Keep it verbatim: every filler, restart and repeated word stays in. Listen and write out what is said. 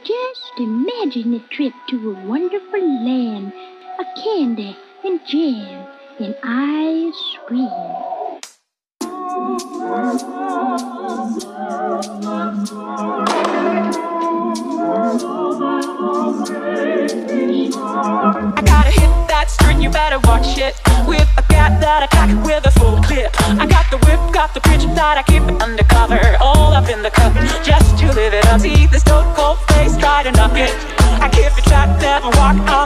Just imagine a trip to a wonderful land, a candy and jam and ice cream. I gotta hit that string, you better watch it. With a gap that I pack with a full clip. I got the whip, got the bridge that I keep undercover, all up in the cup, just to live it up. See this stone cold face, try to knock it. I keep it shot, never walk on